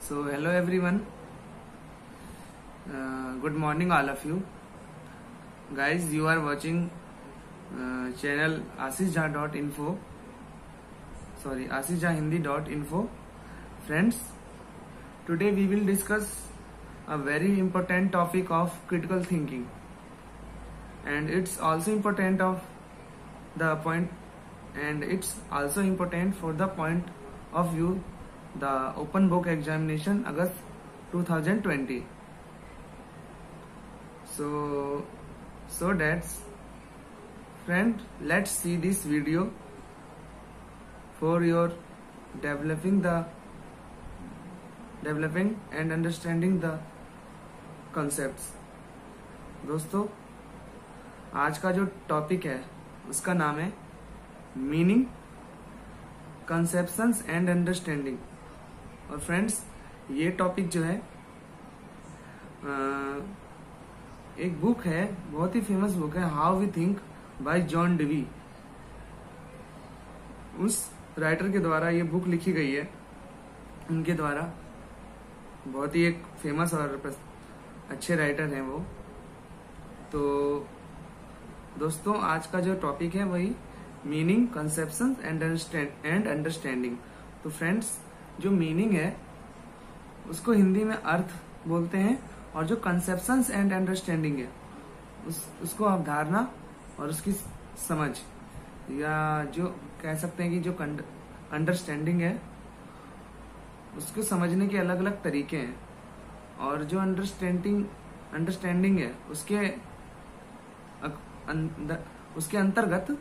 So hello everyone, good morning all of you guys. You are watching channel asishjha.info, sorry asishjhahindi.info. Friends, today we will discuss a very important topic of critical thinking, and it's also important of the point, and it's also important for the point of view the open book examination August 2020. So that's friend, let's see this video for your developing and understanding the concepts. दोस्तों, आज का जो topic है उसका नाम है meaning, conceptions and understanding. और friends, ये टॉपिक जो है एक बुक है, बहुत ही फेमस बुक है, how we think by John Dewey. उस राइटर के द्वारा ये बुक लिखी गई है, उनके द्वारा। बहुत ही एक फेमस और अच्छे राइटर हैं वो। तो दोस्तों, आज का जो टॉपिक है वही मीनिंग, कंसेप्शन एंड अंडरस्टैंडिंग। तो फ्रेंड्स, जो मीनिंग है उसको हिंदी में अर्थ बोलते हैं, और जो कंसेप्शंस एंड अंडरस्टैंडिंग है उसको अवधारणा और उसकी समझ, या जो कह सकते हैं कि जो अंडरस्टैंडिंग है उसको समझने के अलग अलग तरीके हैं। और जो अंडरस्टैंडिंग है उसके अंतर्गत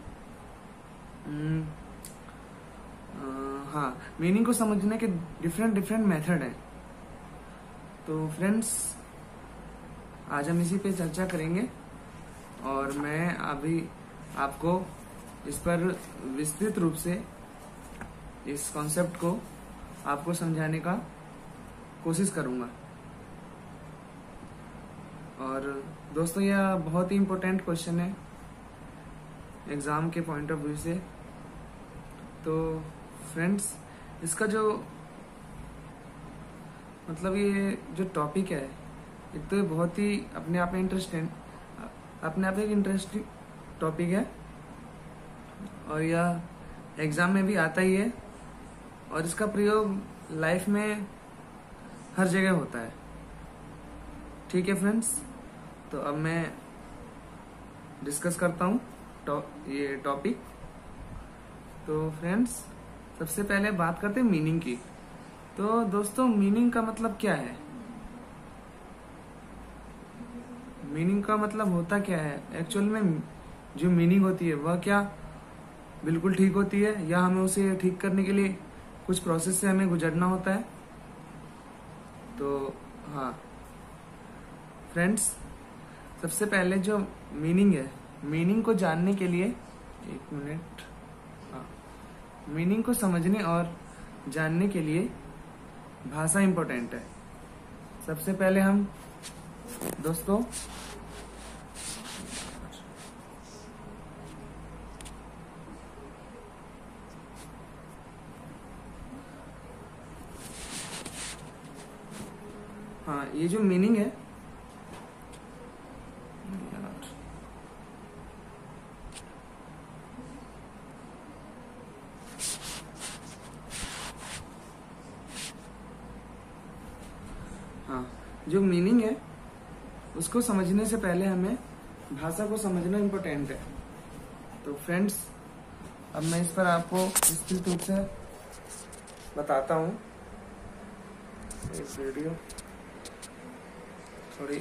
मीनिंग को समझने के डिफरेंट मेथड हैं। तो फ्रेंड्स, आज हम इसी पे चर्चा करेंगे, और मैं अभी आपको इस पर विस्तृत रूप से इस कॉन्सेप्ट को आपको समझाने का कोशिश करूंगा। और दोस्तों, यह बहुत ही इम्पोर्टेंट क्वेश्चन है एग्जाम के पॉइंट ऑफ व्यू से। तो फ्रेंड्स, इसका जो मतलब ये जो टॉपिक है, एक तो बहुत ही अपने आप एक इंटरेस्टिंग टॉपिक है, और यह एग्जाम में भी आता ही है, और इसका प्रयोग लाइफ में हर जगह होता है। ठीक है फ्रेंड्स, तो अब मैं डिस्कस करता हूँ ये टॉपिक। तो फ्रेंड्स, सबसे पहले बात करते हैं मीनिंग की। तो दोस्तों, मीनिंग का मतलब क्या है? मीनिंग का मतलब होता क्या है? एक्चुअल में जो मीनिंग होती है वह क्या बिल्कुल ठीक होती है, या हमें उसे ठीक करने के लिए कुछ प्रोसेस से हमें गुजरना होता है? तो हाँ फ्रेंड्स, सबसे पहले जो मीनिंग है, मीनिंग को जानने के लिए एक मिनट, मीनिंग को समझने और जानने के लिए भाषा इंपॉर्टेंट है। सबसे पहले हम दोस्तों ये जो मीनिंग है, जो मीनिंग है उसको समझने से पहले हमें भाषा को समझना इम्पोर्टेंट है। तो फ्रेंड्स, अब मैं इस पर आपको विस्तृत रूप से बताता हूँ। एक वीडियो थोड़ी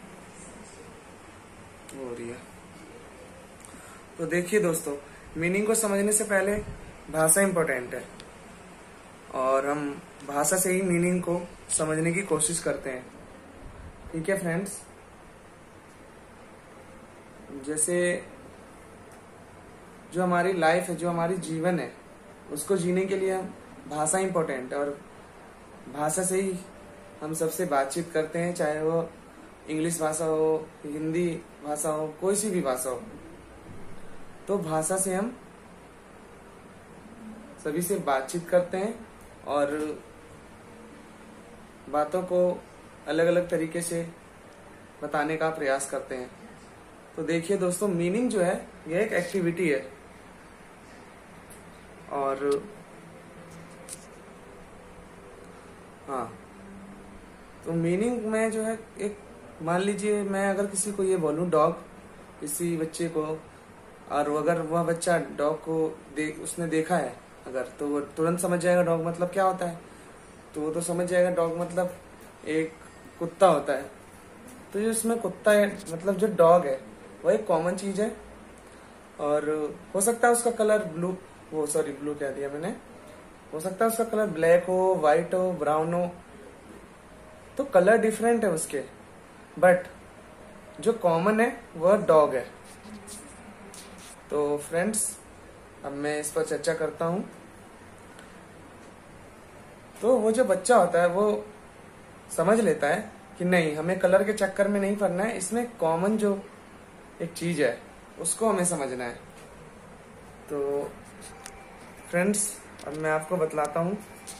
हो रही है। तो देखिए दोस्तों, मीनिंग को समझने से पहले भाषा इम्पोर्टेंट है, और हम भाषा से ही मीनिंग को समझने की कोशिश करते हैं। ठीक है फ्रेंड्स, जैसे जो हमारी लाइफ है, जो हमारी जीवन है, उसको जीने के लिए हम भाषा इंपॉर्टेंट है, और भाषा से ही हम सबसे बातचीत करते हैं, चाहे वो इंग्लिश भाषा हो, हिंदी भाषा हो, कोई सी भी भाषा हो। तो भाषा से हम सभी से बातचीत करते हैं, और बातों को अलग अलग तरीके से बताने का प्रयास करते हैं। तो देखिए दोस्तों, मीनिंग जो है यह एक एक्टिविटी है, और हाँ, तो मीनिंग में जो है, एक मान लीजिए मैं अगर किसी को ये बोलूं डॉग, किसी बच्चे को, और अगर वह बच्चा डॉग को उसने देखा है अगर, तो वो तुरंत समझ जाएगा डॉग मतलब क्या होता है। तो वो तो समझ जाएगा डॉग मतलब एक कुत्ता होता है। तो जो इसमें कुत्ता है मतलब जो डॉग है वो एक कॉमन चीज है, और हो सकता है उसका कलर ब्लू कह दिया मैंने, हो सकता है उसका कलर ब्लैक हो, व्हाइट हो, ब्राउन हो, तो कलर डिफरेंट है उसके, बट जो कॉमन है वह डॉग है। तो फ्रेंड्स, अब मैं इस पर चर्चा करता हूं। तो वो जो बच्चा होता है वो समझ लेता है कि नहीं, हमें कलर के चक्कर में नहीं पड़ना है, इसमें कॉमन जो एक चीज है उसको हमें समझना है। तो फ्रेंड्स, अब मैं आपको बतलाता हूं।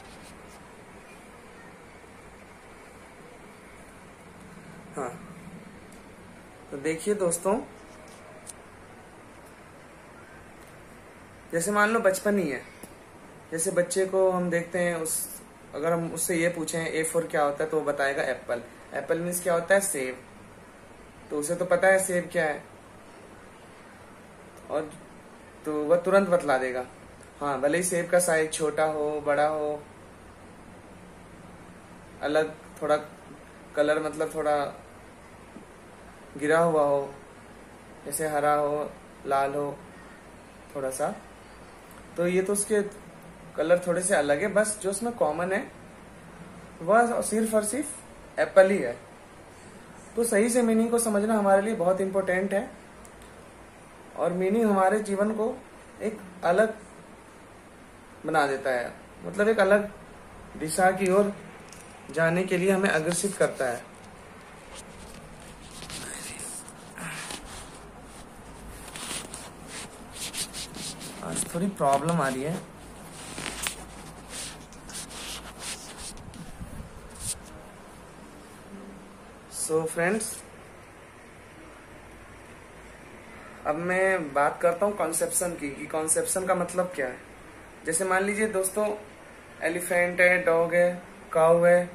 हाँ, तो देखिए दोस्तों, जैसे मान लो बचपन ही है, जैसे बच्चे को हम देखते हैं, अगर हम उससे ये पूछें ए फॉर क्या होता है, तो वो बताएगा एप्पल। एप्पल मीन्स क्या होता है, सेब। तो उसे तो पता है सेब क्या है, और तो वह तुरंत बतला देगा। हाँ, भले ही सेब का साइज छोटा हो, बड़ा हो, अलग थोड़ा कलर मतलब थोड़ा गिरा हुआ हो, जैसे हरा हो, लाल हो थोड़ा सा, तो ये तो उसके कलर थोड़े से अलग है, बस जो उसमें कॉमन है वह सिर्फ और सिर्फ एप्पल ही है। तो सही से मीनिंग को समझना हमारे लिए बहुत इंपॉर्टेंट है, और मीनिंग हमारे जीवन को एक अलग बना देता है, मतलब एक अलग दिशा की ओर जाने के लिए हमें अग्रसित करता है। आज थोड़ी प्रॉब्लम आ रही है। सो फ्रेंड्स, अब मैं बात करता हूँ कॉन्सेप्शन की, कि कॉन्सेप्शन का मतलब क्या है। जैसे मान लीजिए दोस्तों, एलिफेंट है, डॉग है, काऊ है,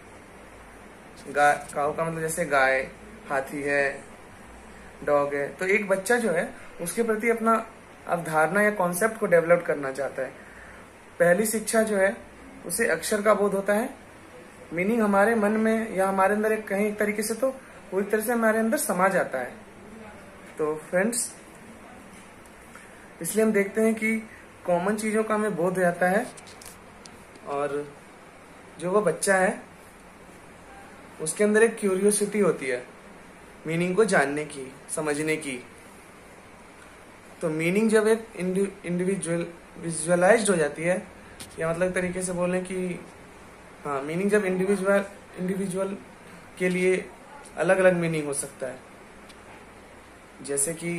काऊ का मतलब जैसे गाय, हाथी है, डॉग है। तो एक बच्चा जो है उसके प्रति अपना अवधारणा या कॉन्सेप्ट को डेवलप करना चाहता है। पहली शिक्षा जो है उसे अक्षर का बोध होता है। मीनिंग हमारे मन में या हमारे अंदर एक तरीके से तो पूरी तरह से हमारे अंदर समा जाता है। तो फ्रेंड्स, इसलिए हम देखते हैं कि कॉमन चीजों का हमें बोध हो जाता है, और जो वो बच्चा है उसके अंदर एक क्यूरियोसिटी होती है मीनिंग को जानने की, समझने की। तो मीनिंग जब एक विजुअलाइज्ड हो जाती है, या मतलब तरीके से बोलें कि हाँ, मीनिंग जब इंडिविजुअल के लिए अलग अलग मीनिंग हो सकता है। जैसे कि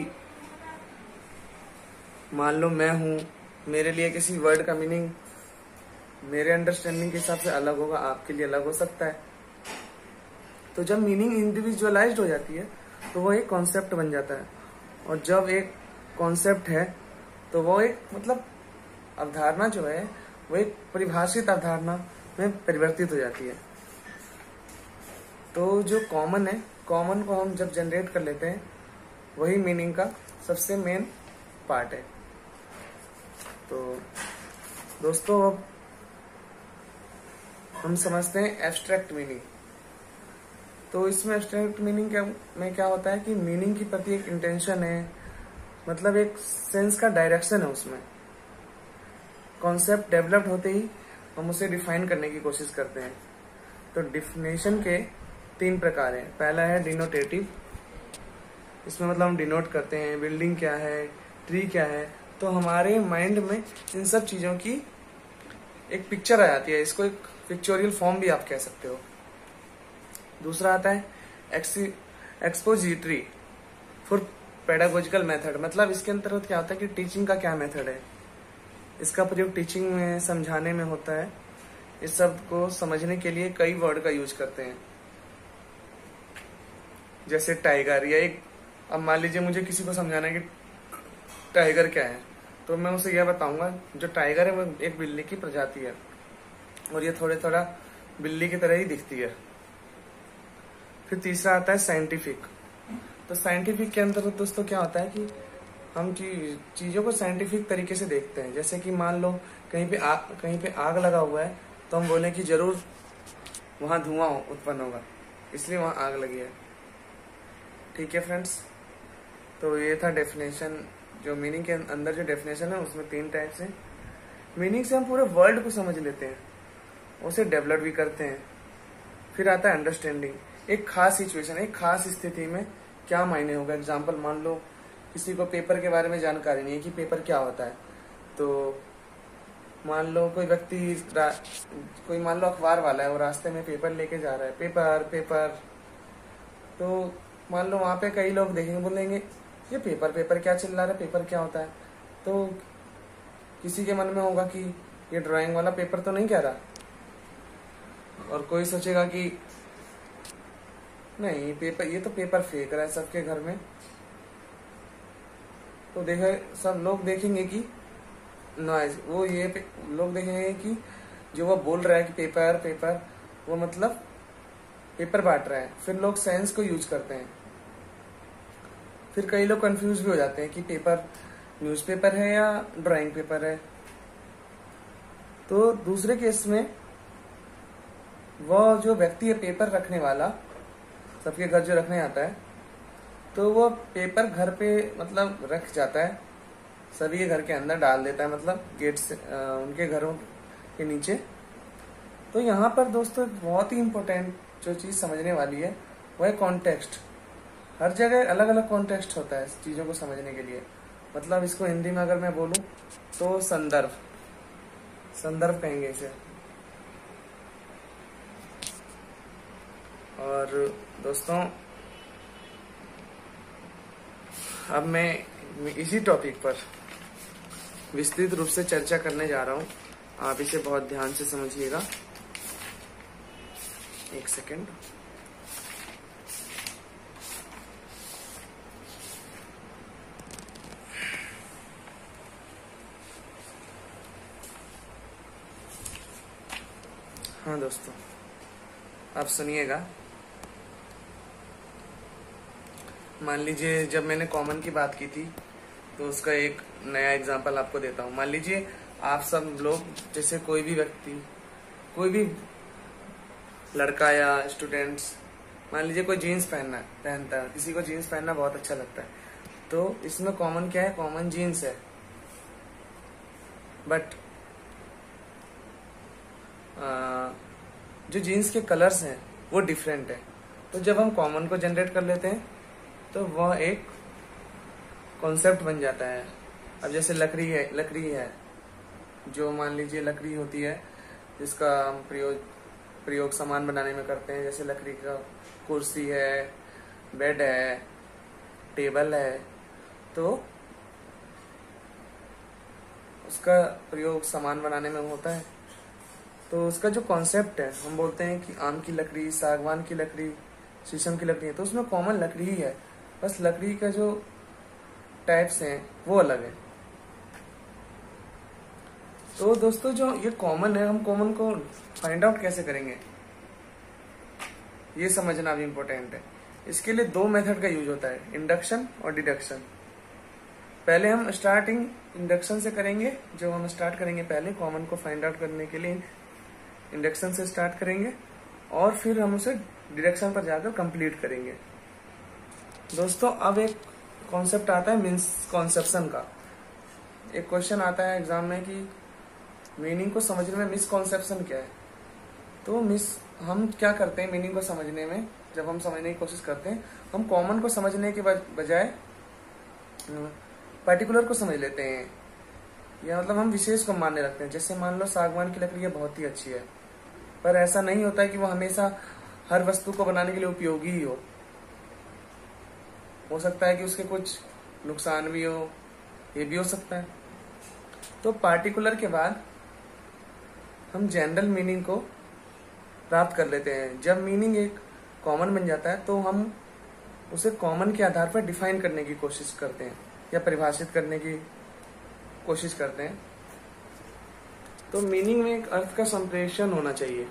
मान लो मैं हूं, मेरे लिए किसी वर्ड का मीनिंग मेरे अंडरस्टैंडिंग के हिसाब से अलग होगा, आपके लिए अलग हो सकता है। तो जब मीनिंग इंडिविजुअलाइज्ड हो जाती है तो वो एक कॉन्सेप्ट बन जाता है, और जब एक कॉन्सेप्ट है तो वो एक मतलब अवधारणा जो है वो एक परिभाषित अवधारणा में परिवर्तित हो जाती है। तो जो कॉमन है, कॉमन को हम जब जनरेट कर लेते हैं, वही मीनिंग का सबसे मेन पार्ट है। तो दोस्तों, अब हम समझते हैं एब्स्ट्रैक्ट मीनिंग। तो इसमें एब्स्ट्रैक्ट मीनिंग में क्या होता है कि मीनिंग की प्रति एक इंटेंशन है, मतलब एक सेंस का डायरेक्शन है उसमें। कॉन्सेप्ट डेवलप्ड होते ही हम उसे डिफाइन करने की कोशिश करते हैं। तो डिफिनेशन के 3 प्रकार हैं। पहला है डिनोटेटिव, इसमें मतलब हम डिनोट करते हैं बिल्डिंग क्या है, ट्री क्या है, तो हमारे माइंड में इन सब चीजों की एक पिक्चर आ जाती है। इसको एक पिक्चोरियल फॉर्म भी आप कह सकते हो। दूसरा आता है एक्सपोजिटरी फॉर पेडागोजिकल मेथड, मतलब इसके अंतर्गत क्या होता है कि टीचिंग का क्या मेथड है, इसका प्रयोग टीचिंग में समझाने में होता है, इस शब्द को समझने के लिए कई वर्ड का यूज करते हैं, जैसे टाइगर या एक, अब मान लीजिए मुझे किसी को समझाना है कि टाइगर क्या है, तो मैं उसे यह बताऊंगा जो टाइगर है वो एक बिल्ली की प्रजाति है और ये थोड़ा थोड़ा बिल्ली की तरह ही दिखती है। फिर तीसरा आता है साइंटिफिक। तो साइंटिफिक के अंदर दोस्तों क्या होता है कि हम चीजों को साइंटिफिक तरीके से देखते हैं। जैसे कि मान लो कहीं पे आग लगा हुआ है तो हम बोले कि जरूर वहां धुआं उत्पन्न होगा, इसलिए वहां आग लगी है। ठीक है फ्रेंड्स, तो ये था डेफिनेशन। जो मीनिंग के अंदर जो डेफिनेशन है उसमें 3 टाइप्स हैं। मीनिंग से हम पूरे वर्ल्ड को समझ लेते हैं, उसे डेवलप भी करते हैं। फिर आता है अंडरस्टैंडिंग, एक खास सिचुएशन, एक खास स्थिति में क्या मायने होगा। एग्जाम्पल, मान लो किसी को पेपर के बारे में जानकारी नहीं है कि पेपर क्या होता है, तो मान लो कोई व्यक्ति कोई मान लो अखबार वाला है, वो रास्ते में पेपर लेके जा रहा है, पेपर पेपर, तो मान लो वहां पे कई लोग देखेंगे, बोलेंगे ये पेपर पेपर क्या चिल्ला रहा है, पेपर क्या होता है। तो किसी के मन में होगा कि ये ड्राइंग वाला पेपर तो नहीं कह रहा, और कोई सोचेगा कि नहीं पेपर, ये तो पेपर फेंक रहा है सबके घर में। तो सब लोग देखेंगे कि नॉइज, वो ये लोग देखेंगे कि जो वो बोल रहा है कि पेपर पेपर, वो मतलब पेपर बांट रहा है। फिर लोग सेंस को यूज करते हैं। फिर कई लोग कंफ्यूज भी हो जाते हैं कि पेपर न्यूज़पेपर है या ड्राइंग पेपर है। तो दूसरे केस में वो जो व्यक्ति है पेपर रखने वाला, सबके घर जो रखने आता है, तो वो पेपर घर पे मतलब रख जाता है, सभी के घर के अंदर डाल देता है, मतलब गेट से उनके घरों के नीचे। तो यहाँ पर दोस्तों बहुत ही इम्पोर्टेंट जो चीज समझने वाली है वो है कॉन्टेक्स्ट। हर जगह अलग अलग कॉन्टेक्स्ट होता है चीजों को समझने के लिए। मतलब इसको हिंदी में अगर मैं बोलूं तो संदर्भ, संदर्भ कहेंगे इसे। और दोस्तों अब मैं इसी टॉपिक पर विस्तृत रूप से चर्चा करने जा रहा हूं, आप इसे बहुत ध्यान से समझिएगा। एक सेकेंड। हाँ दोस्तों, आप सुनिएगा। मान लीजिए जब मैंने कॉमन की बात की थी तो उसका एक नया एग्जांपल आपको देता हूँ। मान लीजिए आप सब लोग, जैसे कोई भी व्यक्ति, कोई भी लड़का या स्टूडेंट्स, मान लीजिए कोई जीन्स पहनता है, किसी को जीन्स पहनना बहुत अच्छा लगता है, तो इसमें कॉमन क्या है? कॉमन जीन्स है। बट जो जीन्स के कलर्स हैं वो डिफरेंट है। तो जब हम कॉमन को जनरेट कर लेते हैं तो वह एक कॉन्सेप्ट बन जाता है। अब जैसे लकड़ी है, जो मान लीजिए लकड़ी होती है जिसका हम प्रयोग सामान बनाने में करते हैं, जैसे लकड़ी का कुर्सी है, बेड है, टेबल है, तो उसका प्रयोग सामान बनाने में होता है। तो उसका जो कॉन्सेप्ट है, हम बोलते हैं कि आम की लकड़ी, सागवान की लकड़ी, शीशम की लकड़ी है, तो उसमें कॉमन लकड़ी ही है, बस लकड़ी का जो टाइप्स हैं वो अलग है। तो दोस्तों जो ये कॉमन है, हम कॉमन को फाइंड आउट कैसे करेंगे ये समझना भी इम्पोर्टेंट है। इसके लिए 2 मेथड का यूज होता है, इंडक्शन और डिडक्शन। पहले हम स्टार्टिंग इंडक्शन से करेंगे, जो हम स्टार्ट करेंगे पहले कॉमन को फाइंड आउट करने के लिए इंडक्शन से स्टार्ट करेंगे, और फिर हम उसे डिडक्शन पर जाकर कंप्लीट करेंगे। दोस्तों अब एक कॉन्सेप्ट आता है मिसकॉन्सेप्शन का। एक क्वेश्चन आता है एग्जाम में कि मीनिंग को समझने में मिसकॉन्सेप्शन क्या है। तो हम क्या करते हैं मीनिंग को समझने में, जब हम समझने की कोशिश करते हैं, हम कॉमन को समझने के बजाय पर्टिकुलर को समझ लेते हैं, या मतलब हम विशेष को मानने लगते हैं। जैसे मान लो सागवान की लकड़ी बहुत ही अच्छी है, पर ऐसा नहीं होता है कि वो हमेशा हर वस्तु को बनाने के लिए उपयोगी ही हो सकता है कि उसके कुछ नुकसान भी हो, ये भी हो सकता है। तो पार्टिकुलर के बाद हम जनरल मीनिंग को प्राप्त कर लेते हैं। जब मीनिंग एक कॉमन बन जाता है तो हम उसे कॉमन के आधार पर डिफाइन करने की कोशिश करते हैं या परिभाषित करने की कोशिश करते हैं। तो मीनिंग में एक अर्थ का संप्रेषण होना चाहिए।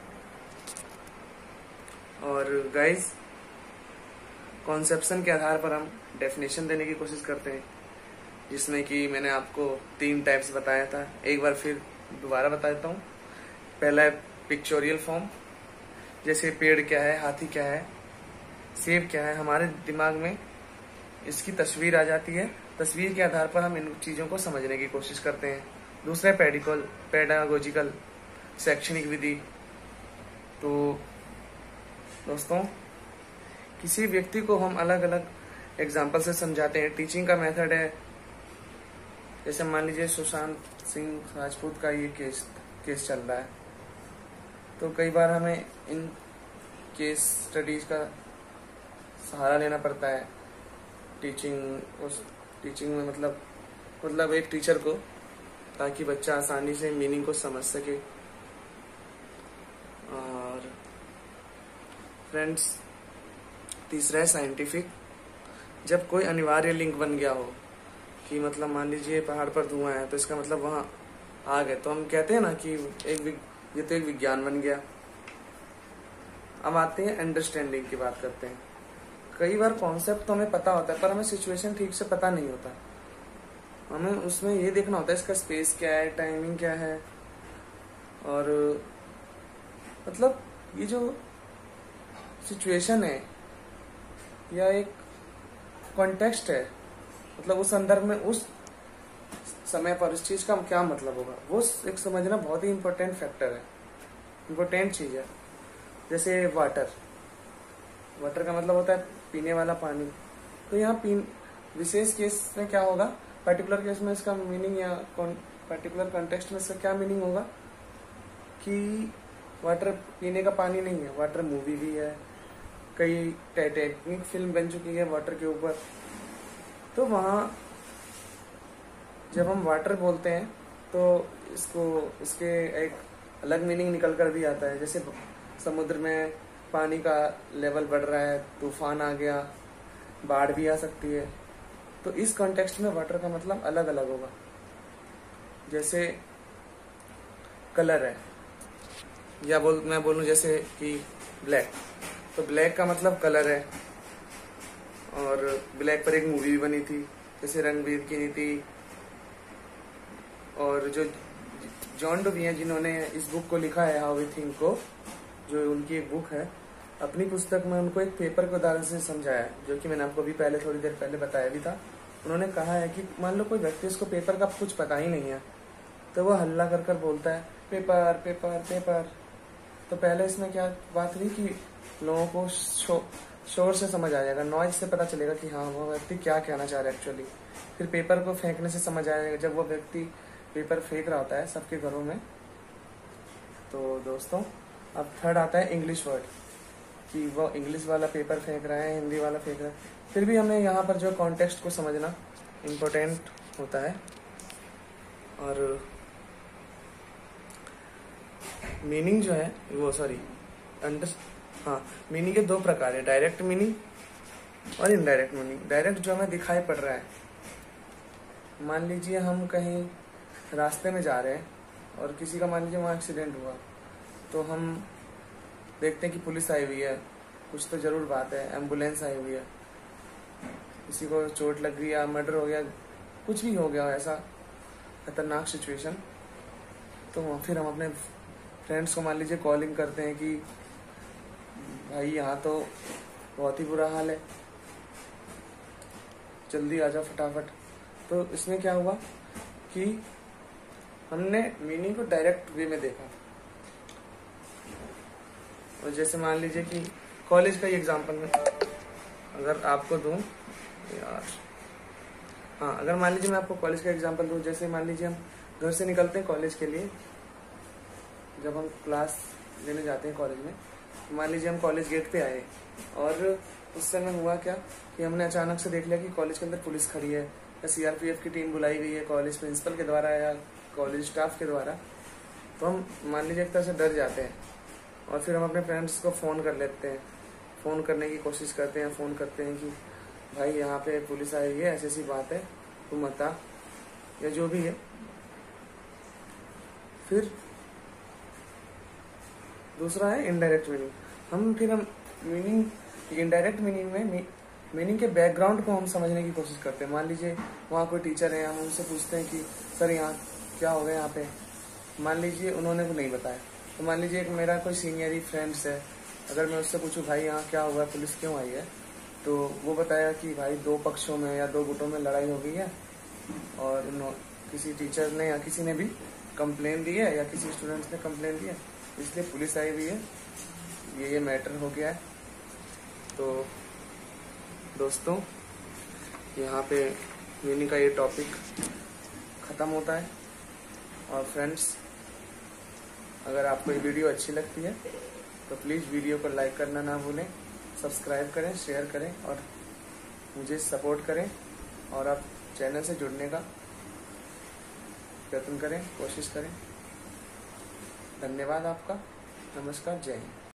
और गाइस, कॉन्सेप्शन के आधार पर हम डेफिनेशन देने की कोशिश करते हैं, जिसमें कि मैंने आपको 3 टाइप्स बताया था। एक बार फिर दोबारा बता देता हूँ। पहला है पिक्चोरियल फॉर्म, जैसे पेड़ क्या है, हाथी क्या है, सेब क्या है। हमारे दिमाग में इसकी तस्वीर आ जाती है, तस्वीर के आधार पर हम इन चीज़ों को समझने की कोशिश करते हैं। दूसरा है पेडागोजिकल, शैक्षणिक विधि। तो दोस्तों, किसी व्यक्ति को हम अलग अलग एग्जाम्पल से समझाते हैं। टीचिंग का मेथड है, जैसे मान लीजिए सुशांत सिंह राजपूत का ये केस चल रहा है, तो कई बार हमें इन केस स्टडीज का सहारा लेना पड़ता है टीचिंग में, मतलब एक टीचर को, ताकि बच्चा आसानी से मीनिंग को समझ सके। और फ्रेंड्स, तीसरा है साइंटिफिक। जब कोई अनिवार्य लिंक बन गया हो कि मतलब मान लीजिए पहाड़ पर धुआं है तो इसका मतलब वहां आग है, तो हम कहते हैं ना कि ये तो एक विज्ञान बन गया। अब आते हैं अंडरस्टैंडिंग की बात करते हैं। कई बार कॉन्सेप्ट तो हमें पता होता है पर हमें सिचुएशन ठीक से पता नहीं होता। हमें उसमें ये देखना होता है इसका स्पेस क्या है, टाइमिंग क्या है, और मतलब ये जो सिचुएशन है या एक कॉन्टेक्स्ट है, मतलब उस संदर्भ में उस समय पर उस चीज का क्या मतलब होगा, वो एक समझना बहुत ही इम्पोर्टेंट फैक्टर है, इम्पोर्टेंट चीज है। जैसे वाटर का मतलब होता है पीने वाला पानी। तो यहाँ विशेष केस में क्या होगा, पर्टिकुलर केस में इसका मीनिंग या पर्टिकुलर कॉन्टेक्स्ट में इसका क्या मीनिंग होगा कि वाटर पीने का पानी नहीं है, वाटर मूवी भी है, कई टाइटैनिक फिल्म बन चुकी है वाटर के ऊपर। तो वहाँ जब हम वाटर बोलते हैं तो इसके एक अलग मीनिंग निकल कर भी आता है। जैसे समुद्र में पानी का लेवल बढ़ रहा है, तूफान आ गया, बाढ़ भी आ सकती है, तो इस कॉन्टेक्स्ट में वाटर का मतलब अलग अलग होगा। जैसे कलर है, या मैं बोलूं जैसे कि ब्लैक, तो ब्लैक का मतलब कलर है, और ब्लैक पर एक मूवी भी बनी थी जैसे रणबीर की नीति, और जो जॉन डुवी हैं जिन्होंने इस बुक को लिखा है हाउ वी थिंक को, जो उनकी एक बुक है, अपनी पुस्तक में उनको एक पेपर के उदाहरण से समझाया है, जो कि मैंने आपको भी थोड़ी देर पहले बताया भी था। उन्होंने कहा है कि मान लो कोई व्यक्ति, इसको पेपर का कुछ पता ही नहीं है, तो वो हल्ला कर कर बोलता है पेपर पेपर पेपर। तो पहले इसमें क्या बात हुई कि लोगों को शोर से समझ आ जाएगा, नॉइज से पता चलेगा कि हाँ वो व्यक्ति क्या कहना चाह रहा है एक्चुअली। फिर पेपर को फेंकने से समझ आएगा, जब वो व्यक्ति पेपर फेंक रहा होता है सबके घरों में। तो दोस्तों, अब थर्ड आता है इंग्लिश वर्ड, कि वो इंग्लिश वाला पेपर फेंक रहा है, हिंदी वाला फेंक रहा है। फिर भी हमें यहाँ पर जो कॉन्टेक्स्ट को समझना इम्पोर्टेंट होता है। और मीनिंग जो है वो मीनिंग के 2 प्रकार है, डायरेक्ट मीनिंग और इनडायरेक्ट मीनिंग। डायरेक्ट जो हमें दिखाई पड़ रहा है, मान लीजिए हम कहीं रास्ते में जा रहे हैं और किसी का मान लीजिए वहाँ एक्सीडेंट हुआ, तो हम देखते हैं कि पुलिस आई हुई है, कुछ तो जरूर बात है, एम्बुलेंस आई हुई है, किसी को चोट लग गई या मर्डर हो गया, कुछ भी हो गया ऐसा खतरनाक सिचुएशन। तो फिर हम अपने फ्रेंड्स को मान लीजिए कॉलिंग करते हैं कि भाई यहाँ तो बहुत ही बुरा हाल है, जल्दी आ जाओ फटाफट। तो इसमें क्या हुआ कि हमने मीनिंग को डायरेक्ट वे में देखा। और जैसे मान लीजिए कि कॉलेज का ही एग्जांपल में अगर आपको दूं यार, हाँ, अगर मान लीजिए मैं आपको कॉलेज का एग्जांपल दूं, जैसे मान लीजिए हम घर से निकलते हैं कॉलेज के लिए, जब हम क्लास लेने जाते हैं कॉलेज में, मान लीजिए हम कॉलेज गेट पे आए और उस समय हुआ क्या कि हमने अचानक से देख लिया कि कॉलेज के अंदर पुलिस खड़ी है या सीआरपीएफ की टीम बुलाई गई है कॉलेज प्रिंसिपल के द्वारा या कॉलेज स्टाफ के द्वारा। तो हम मान लीजिए एक तरह से डर जाते हैं और फिर हम अपने फ्रेंड्स को फ़ोन कर लेते हैं, फ़ोन करने की कोशिश करते हैं, फ़ोन करते हैं कि भाई यहाँ पे पुलिस आई है, ऐसी ऐसी बात है, तू मत आ, या जो भी है। फिर दूसरा है इनडायरेक्ट मीनिंग। हम मीनिंग इनडायरेक्ट मीनिंग में मीनिंग के बैकग्राउंड को हम समझने की कोशिश करते हैं। मान लीजिए वहाँ कोई टीचर है, हम उनसे पूछते हैं कि सर यहाँ क्या हो गया यहाँ पे, मान लीजिए उन्होंने को नहीं बताया। तो मान लीजिए एक मेरा कोई सीनियर ही फ्रेंड्स है, अगर मैं उससे पूछूं भाई यहाँ क्या हुआ, पुलिस क्यों आई है, तो वो बताया कि भाई 2 पक्षों में या 2 गुटों में लड़ाई हो गई है और किसी टीचर ने या किसी ने भी कंप्लेन दी है या किसी स्टूडेंट्स ने कंप्लेन दी है, इसलिए पुलिस आई हुई है, ये मैटर हो गया है। तो दोस्तों यहाँ पे मीनिंग का ये टॉपिक ख़त्म होता है। और फ्रेंड्स, अगर आपको ये वीडियो अच्छी लगती है तो प्लीज़ वीडियो को लाइक करना ना भूलें, सब्सक्राइब करें, शेयर करें और मुझे सपोर्ट करें, और आप चैनल से जुड़ने का प्रयत्न करें, कोशिश करें। धन्यवाद आपका। नमस्कार, जय हिंद।